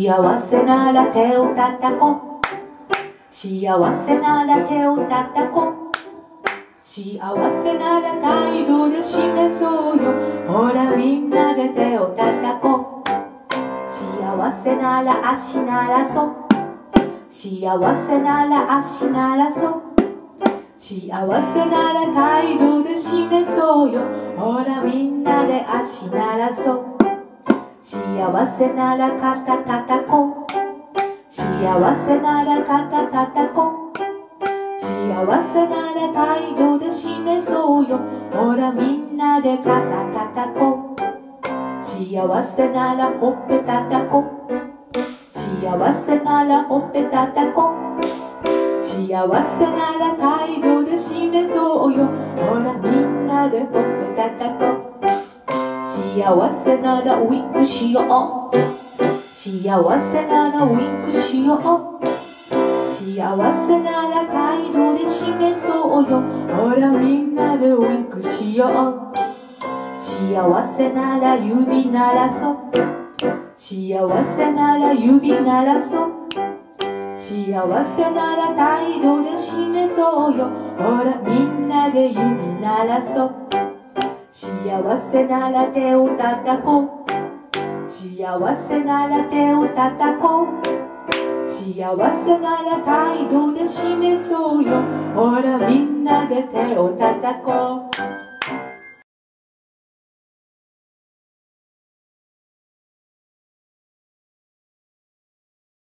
幸せなら手を叩こう。幸せなら手を叩こう。幸せなら態度で示そうよ。ほらみんなで手を叩こう。幸せなら足ならそう。幸せなら足ならそう。幸せなら態度で示そうよ。ほらみんなで足ならそう。幸せなら肩叩こう。幸せなら肩叩こう。幸せなら態度で示そうよ。ほらみんなで肩叩こう。幸せならほっぺ叩こう。幸せならほっぺ叩こう。幸せなら態度で示そうよ。ほらみんなでほっぺ叩こう。幸せならウィンクしよう。幸せならウィンクしよう。幸せなら態度で示そうよ。ほらみんなでウィンクしよう。幸せなら指鳴らそう。幸せなら指鳴らそう。幸せなら態度で示そうよ。ほらみんなで指鳴らそう。幸せなら手を叩こう。幸せなら手を叩こう。幸せなら態度で示そうよ。ほらみんなで手を叩こう。